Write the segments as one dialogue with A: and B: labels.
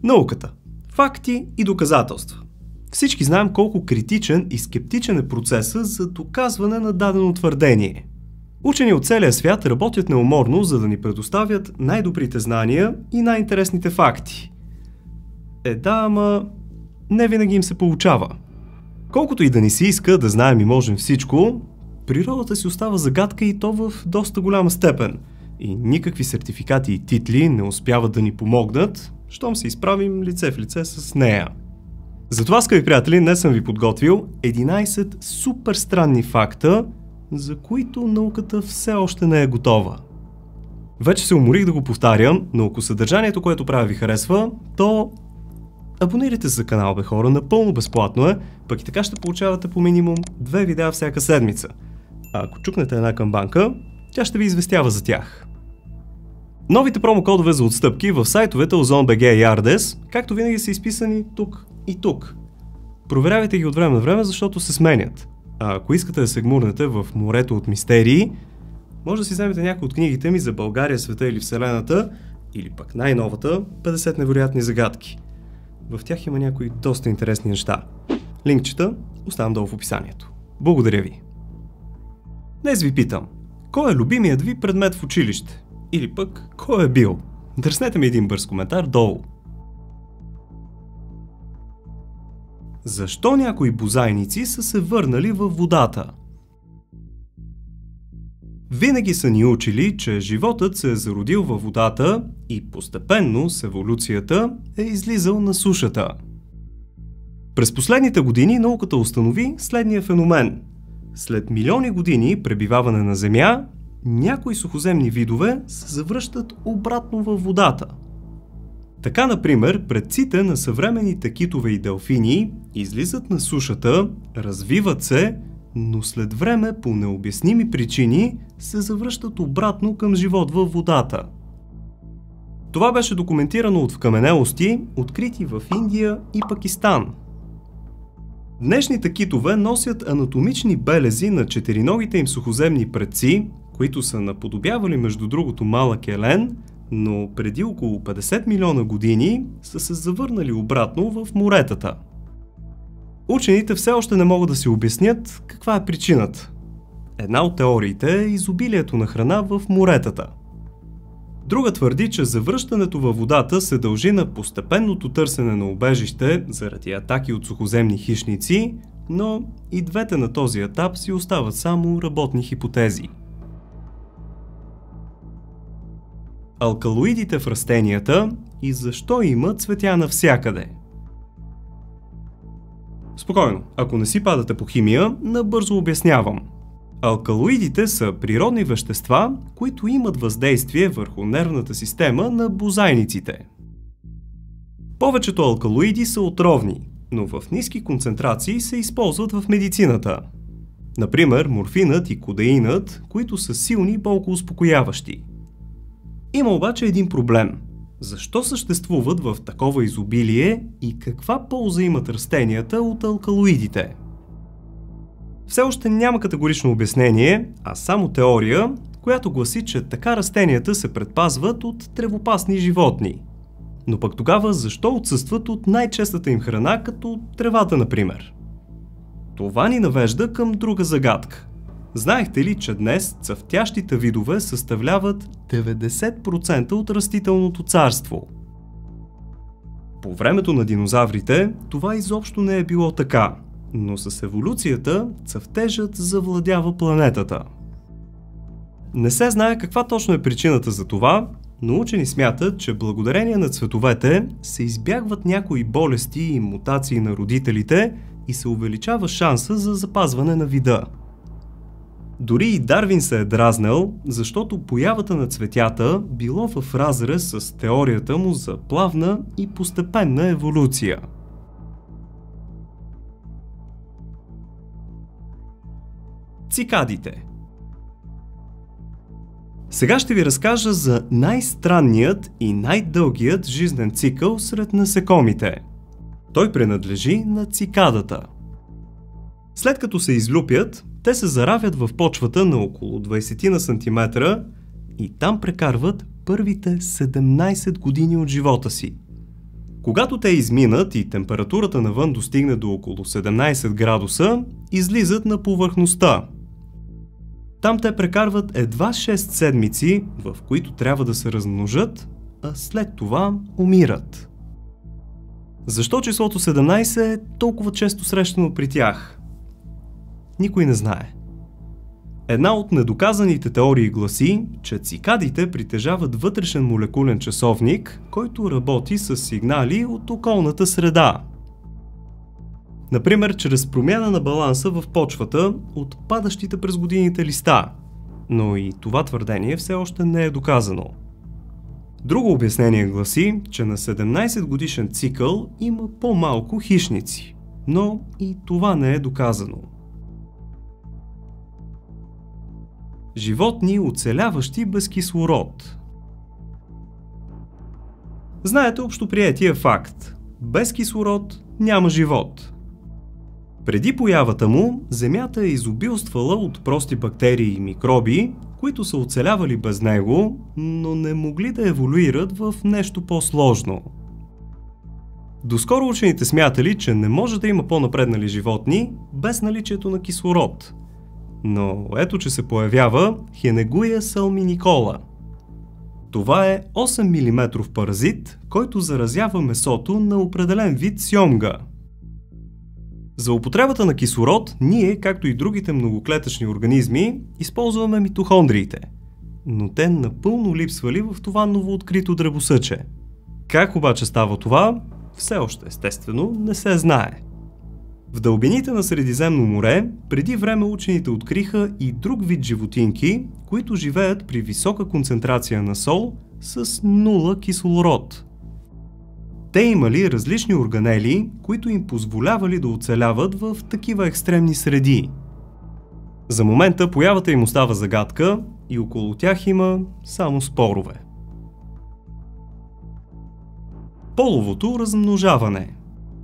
A: Науката. Факти и доказателства. Всички знаем колко критичен и скептичен е процесът за доказване на дадено твърдение. Учени от целия свят работят неуморно, за да ни предоставят най-добрите знания и най-интересните факти. Ама не винаги им се получава. Колкото и да ни се иска да знаем и можем всичко, природата си остава загадка и то в доста голяма степен. И никакви сертификати и титли не успяват да ни помогнат, щом се изправим лице в лице с нея. Затова, скъпи приятели, днес съм ви подготвил 11 супер странни факта, за които науката все още не е готова. Вече се уморих да го повтарям, но ако съдържанието, което правя, ви харесва, то абонирайте се за канала, бе хора, напълно безплатно е, пък и така ще получавате по минимум 2 видеа всяка седмица. А ако чукнете една камбанка, тя ще ви известява за тях. Новите промокодове за отстъпки в сайтовете Ozon.bg и Ardes, както винаги, са изписани тук и тук. Проверявайте ги от време на време, защото се сменят. А ако искате да се гмурнете в морето от мистерии, може да си вземете някои от книгите ми за България, света или Вселената, или пък най-новата 50 невероятни загадки. В тях има някои доста интересни неща. Линкчета оставам долу в описанието. Благодаря ви! Днес ви питам, кой е любимият ви предмет в училище? Или пък, кой е бил? Дръснете ми един бърз коментар долу. Защо някои бозайници са се върнали във водата? Винаги са ни учили, че животът се е зародил във водата и постепенно с еволюцията е излизал на сушата. През последните години науката установи следния феномен. След милиони години пребиваване на Земя, някои сухоземни видове се завръщат обратно във водата. Така, например, предците на съвременните китове и делфини излизат на сушата, развиват се, но след време по необясними причини се завръщат обратно към живот във водата. Това беше документирано от вкаменелости, открити в Индия и Пакистан. Днешните китове носят анатомични белези на четириногите им сухоземни предци, които са наподобявали между другото малък елен, но преди около 50 милиона години са се завърнали обратно в моретата. Учените все още не могат да си обяснят каква е причината. Една от теориите е изобилието на храна в моретата. Друга твърди, че завръщането във водата се дължи на постепенното търсене на убежище заради атаки от сухоземни хищници, но и двете на този етап си остават само работни хипотези. Алкалоидите в растенията и защо има цветя навсякъде? Спокойно, ако не си падате по химия, набързо обяснявам. Алкалоидите са природни вещества, които имат въздействие върху нервната система на бозайниците. Повечето алкалоиди са отровни, но в ниски концентрации се използват в медицината. Например, морфинът и кодеинът, които са силни болкоуспокояващи. Има обаче един проблем. Защо съществуват в такова изобилие и каква полза имат растенията от алкалоидите? Все още няма категорично обяснение, а само теория, която гласи, че така растенията се предпазват от тревопасни животни. Но пък тогава защо отсъстват от най-честата им храна, като тревата, например? Това ни навежда към друга загадка. Знаехте ли, че днес цъфтящите видове съставляват 90% от растителното царство? По времето на динозаврите това изобщо не е било така, но с еволюцията цъфтежът завладява планетата. Не се знае каква точно е причината за това, но учени смятат, че благодарение на цветовете се избягват някои болести и мутации на родителите и се увеличава шанса за запазване на вида. Дори и Дарвин се е дразнел, защото появата на цветята било в разрез с теорията му за плавна и постепенна еволюция. Цикадите. Сега ще ви разкажа за най-странният и най-дългият жизнен цикъл сред насекомите. Той принадлежи на цикадата. След като се излюпят, те се заравят в почвата на около 20 на сантиметра и там прекарват първите 17 години от живота си. Когато те изминат и температурата навън достигне до около 17 градуса, излизат на повърхността. Там те прекарват едва 6 седмици, в които трябва да се размножат, а след това умират. Защо числото 17 е толкова често срещано при тях? Никой не знае. Една от недоказаните теории гласи, че цикадите притежават вътрешен молекулен часовник, който работи с сигнали от околната среда. Например, чрез промяна на баланса в почвата от падащите през годините листа. Но и това твърдение все още не е доказано. Друго обяснение гласи, че на 17 годишен цикъл има по-малко хищници, но и това не е доказано. Животни, оцеляващи без кислород. Знаете общоприетия факт – без кислород няма живот. Преди появата му, Земята е изобилствала от прости бактерии и микроби, които са оцелявали без него, но не могли да еволюират в нещо по-сложно. Доскоро учените смятали, че не може да има по-напреднали животни без наличието на кислород. Но ето, че се появява Хенегуя салминикола. Това е 8 мм паразит, който заразява месото на определен вид сьомга. За употребата на кислород ние, както и другите многоклетъчни организми, използваме митохондриите, но те напълно липсвали в това новооткрито дребосъче. Как обаче става това, все още естествено не се знае. В дълбините на Средиземно море преди време учените откриха и друг вид животинки, които живеят при висока концентрация на сол с нула кислород. Те имали различни органели, които им позволявали да оцеляват в такива екстремни среди. За момента появата им остава загадка и около тях има само спорове. Половото размножаване.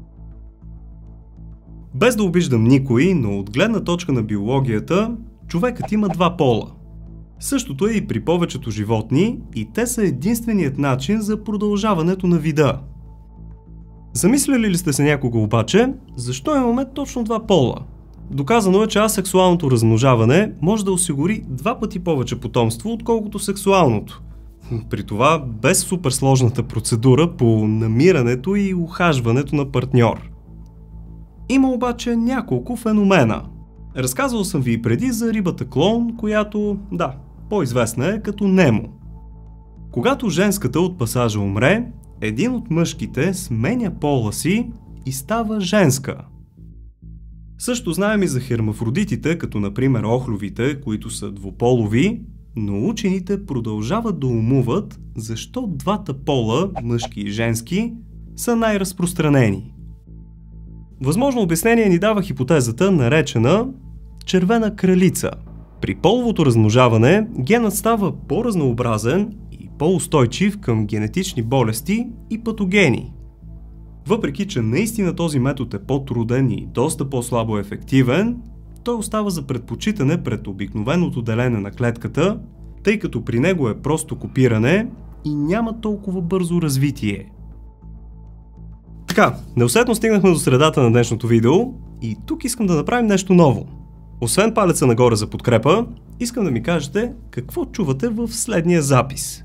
A: Без да обиждам никой, но от гледна точка на биологията, човекът има два пола. Същото е и при повечето животни и те са единственият начин за продължаването на вида. Замисляли ли сте се някога обаче, защо имаме точно два пола? Доказано е, че асексуалното размножаване може да осигури 2 пъти повече потомство, отколкото сексуалното. При това без суперсложната процедура по намирането и ухажването на партньор. Има обаче няколко феномена. Разказвал съм ви и преди за рибата клоун, която, по-известна е като Немо. Когато женската от пасажа умре, един от мъжките сменя пола си и става женска. Също знаем и за хермафродитите, като например охлювите, които са двуполови, но учените продължават да умуват защо двата пола, мъжки и женски, са най-разпространени. Възможно обяснение ни дава хипотезата, наречена червена кралица. При половото размножаване генът става по-разнообразен и по-устойчив към генетични болести и патогени. Въпреки че наистина този метод е по-труден и доста по-слабо ефективен, той остава за предпочитане пред обикновеното делене на клетката, тъй като при него е просто копиране и няма толкова бързо развитие. Така, неусетно стигнахме до средата на днешното видео и тук искам да направим нещо ново. Освен палеца нагоре за подкрепа, искам да ми кажете какво чувате в следния запис.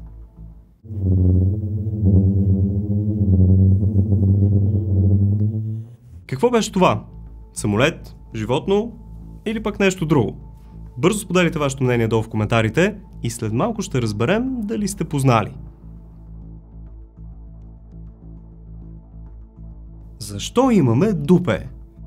A: Какво беше това? Самолет? Животно? Или пък нещо друго? Бързо споделите вашето мнение долу в коментарите и след малко ще разберем дали сте познали. Защо имаме дупе?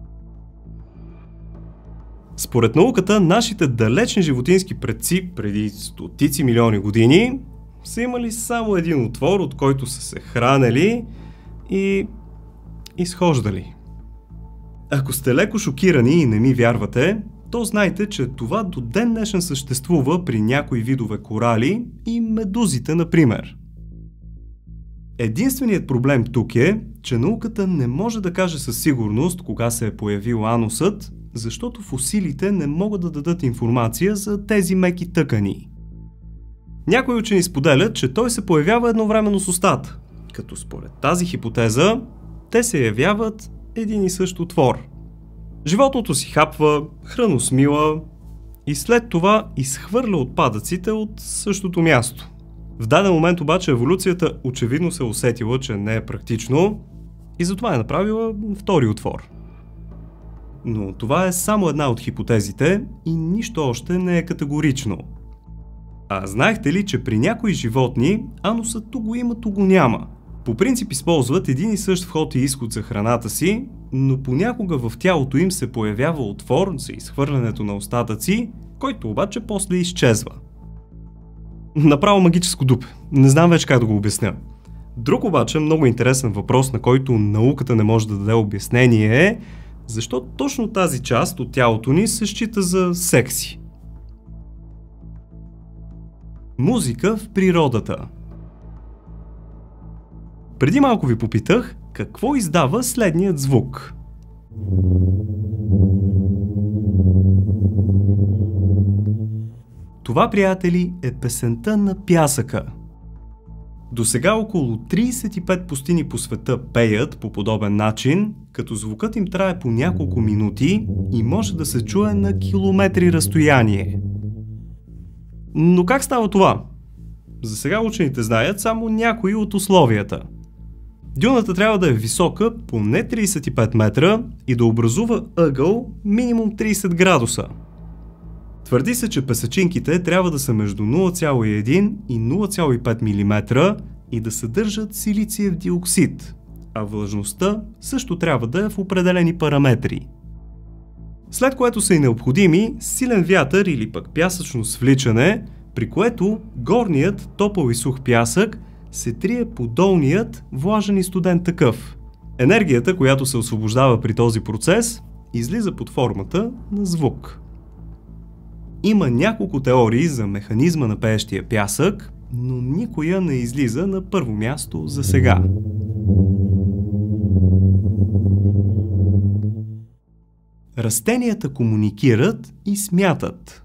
A: Според науката, нашите далечни животински предци преди стотици милиони години са имали само един отвор, от който са се хранели и изхождали. Ако сте леко шокирани и не ми вярвате, то знайте, че това до ден днешен съществува при някои видове корали и медузите, например. Единственият проблем тук е, че науката не може да каже със сигурност кога се е появил анусът, защото фосилите не могат да дадат информация за тези меки тъкани. Някои учени споделят, че той се появява едновременно с устата, Като според тази хипотеза, те се явяват един и същ отвор. Животното си хапва, храносмила и след това изхвърля отпадъците от същото място. В даден момент обаче еволюцията очевидно се усетила, че не е практично и затова е направила втори отвор. Но това е само една от хипотезите и нищо още не е категорично. А знаехте ли, че при някои животни ануса ту го има, ту го няма? По принцип използват един и същ вход и изход за храната си, но понякога в тялото им се появява отвор за изхвърлянето на остатъци, който обаче после изчезва. Направо магическо дупе. Не знам вече как да го обясня. Друг обаче много интересен въпрос, на който науката не може да даде обяснение е защо точно тази част от тялото ни се счита за секси. Музика в природата. Преди малко ви попитах какво издава следният звук. Това, приятели, е песента на пясъка. Досега около 35 пустини по света пеят по подобен начин, като звукът им трае по няколко минути и може да се чуе на километри разстояние. Но как става това? За сега учените знаят само някои от условията. Дюната трябва да е висока поне 35 метра и да образува ъгъл минимум 30 градуса. Твърди се, че песъчинките трябва да са между 0,1 и 0,5 мм и да съдържат силициев диоксид, а влажността също трябва да е в определени параметри. След което са и необходими силен вятър или пък пясъчно свличане, при което горният топъл и сух пясък се трие по долният влажен и студен такъв. Енергията, която се освобождава при този процес, излиза под формата на звук. Има няколко теории за механизма на пеещия пясък, но никоя не излиза на първо място за сега. Растенията комуникират и смятат.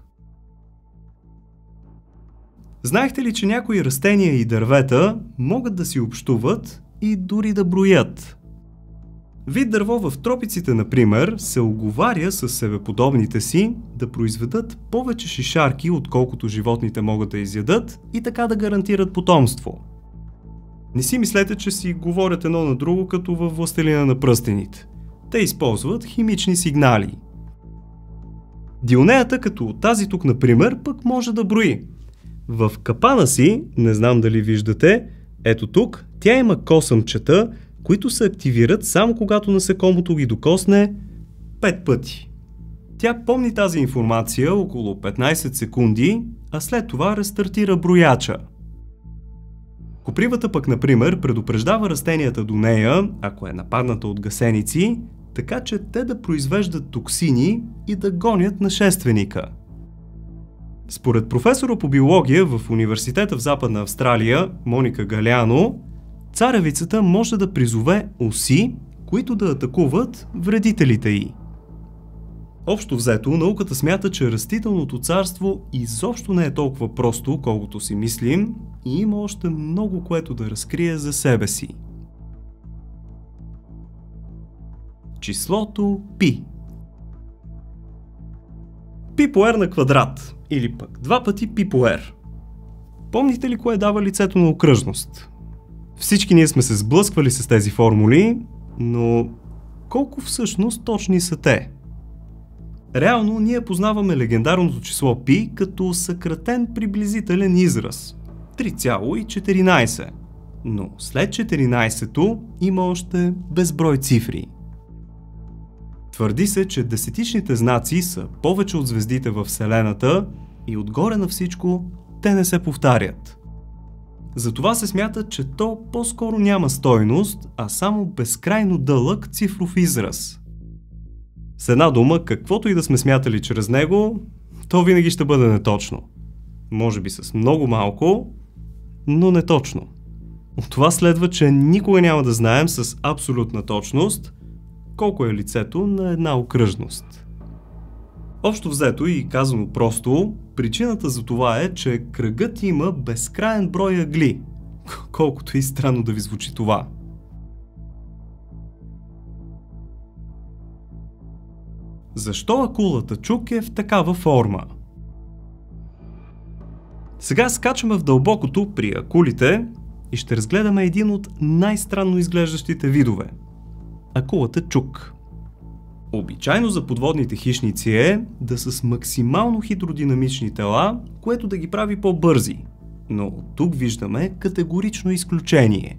A: Знаехте ли, че някои растения и дървета могат да си общуват и дори да броят? Вид дърво в тропиците, например, се уговаря с себеподобните си да произведат повече шишарки, отколкото животните могат да изядат и така да гарантират потомство. Не си мислете, че си говорят едно на друго, като във Властелина на пръстените. Те използват химични сигнали. Дионеята, като тази тук, например, пък може да брои. В капана си, не знам дали виждате, ето тук, тя има косъмчета, които се активират само когато насекомото ги докосне 5 пъти. Тя помни тази информация около 15 секунди, а след това рестартира брояча. Копривата пък, например, предупреждава растенията до нея, ако е нападната от гасеници, така че те да произвеждат токсини и да гонят нашественика. Според професора по биология в университета в Западна Австралия, Моника Галяно, царевицата може да призове оси, които да атакуват вредителите й. Общо взето, науката смята, че растителното царство изобщо не е толкова просто, колкото си мислим, и има още много, което да разкрие за себе си. Числото π. Π по r на квадрат, или пък 2 пъти π по r. Помните ли кое дава лицето на окръжност? Всички ние сме се сблъсквали с тези формули, но колко всъщност точни са те? Реално ние познаваме легендарното число π като съкратен приблизителен израз 3,14, но след 14-то има още безброй цифри. Твърди се, че десетичните знаци са повече от звездите във Вселената и отгоре на всичко те не се повтарят. Затова се смята, че то по-скоро няма стойност, а само безкрайно дълъг цифров израз. С една дума, каквото и да сме смятали чрез него, то винаги ще бъде неточно. Може би с много малко, но неточно. От това следва, че никога няма да знаем с абсолютна точност колко е лицето на една окръжност. Общо взето и казано просто, причината за това е, че кръгът има безкрайен брой ъгли, колкото и странно да ви звучи това. Защо акулата чук е в такава форма? Сега скачаме в дълбокото при акулите и ще разгледаме един от най-странно изглеждащите видове – акулата чук. Обичайно за подводните хищници е да са с максимално хидродинамични тела, което да ги прави по-бързи, но тук виждаме категорично изключение.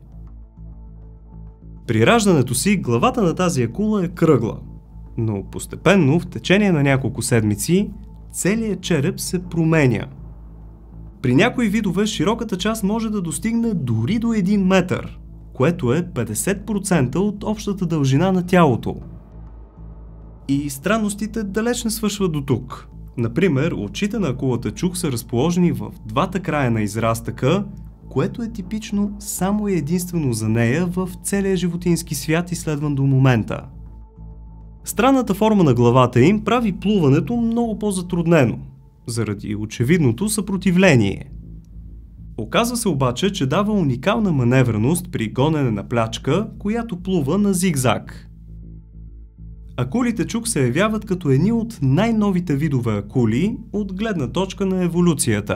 A: При раждането си главата на тази акула е кръгла, но постепенно в течение на няколко седмици целият череп се променя. При някои видове широката част може да достигне дори до 1 метър, което е 50% от общата дължина на тялото. И странностите далеч не свършват до тук. Например, очите на акулата чук са разположени в двата края на израстъка, което е типично само и единствено за нея в целия животински свят, изследван до момента. Странната форма на главата им прави плуването много по-затруднено, заради очевидното съпротивление. Оказва се обаче, че дава уникална маневреност при гонене на плячка, която плува на зигзаг. Акулите чук се явяват като едни от най-новите видове акули от гледна точка на еволюцията.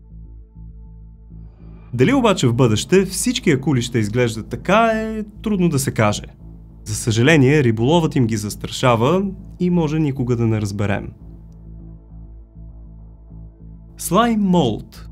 A: Дали обаче в бъдеще всички акули ще изглеждат така е трудно да се каже. За съжаление, риболовът им ги застрашава и може никога да не разберем. Слайм молд.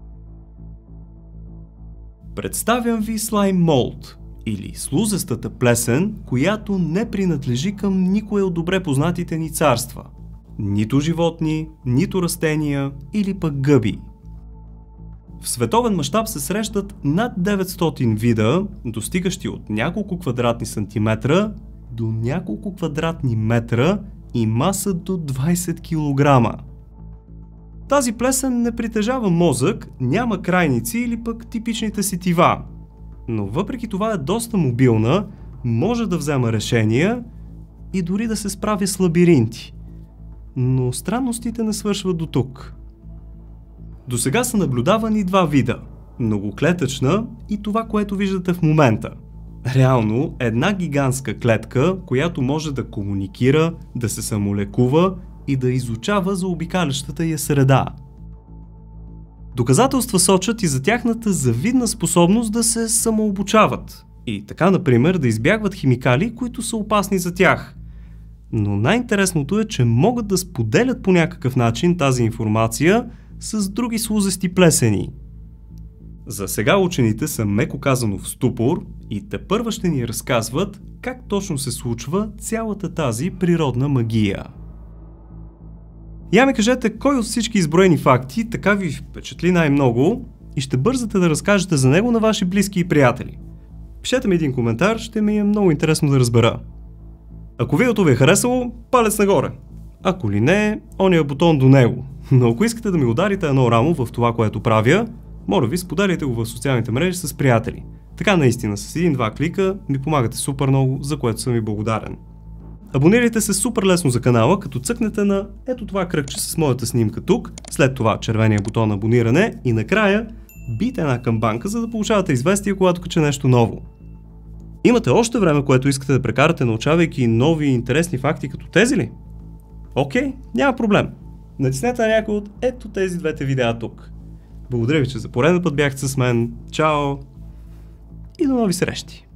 A: Представям ви слайм молд, или слузестата плесен, която не принадлежи към никое от добре познатите ни царства. Нито животни, нито растения или пък гъби. В световен мащаб се срещат над 900 вида, достигащи от няколко квадратни сантиметра до няколко квадратни метра и маса до 20 кг. Тази плесен не притежава мозък, няма крайници или пък типичните сетива, но въпреки това е доста мобилна, може да взема решения и дори да се справи с лабиринти. Но странностите не свършват до тук. До сега са наблюдавани два вида – многоклетъчна и това, което виждате в момента. Реално една гигантска клетка, която може да комуникира, да се самолекува и да изучава заобикалящата я среда. Доказателства сочат и за тяхната завидна способност да се самообучават и така, например, да избягват химикали, които са опасни за тях. Но най-интересното е, че могат да споделят по някакъв начин тази информация с други слузести плесени. За сега учените са меко казано в ступор и тепърва ще ни разказват как точно се случва цялата тази природна магия. Я ми кажете кой от всички изброени факти така ви впечатли най-много и ще бързате да разкажете за него на ваши близки и приятели. Пишете ми един коментар, ще ми е много интересно да разбера. Ако видеото ви е харесало, палец нагоре. Ако ли не, ония бутон до него. Но ако искате да ми ударите едно рамо в това, което правя, моля ви, споделяйте го в социалните мрежи с приятели. Така наистина, с един-два клика ми помагате супер много, за което съм ви благодарен. Абонирайте се супер лесно за канала, като цъкнете на ето това кръгче с моята снимка тук, след това червения бутон абониране и накрая бийте една камбанка, за да получавате известия, когато кача нещо ново. Имате още време, което искате да прекарате, научавайки нови и интересни факти като тези ли? Окей, няма проблем. Натиснете на някой от ето тези двете видеа тук. Благодаря ви, че за пореден път бяхте с мен. Чао и до нови срещи!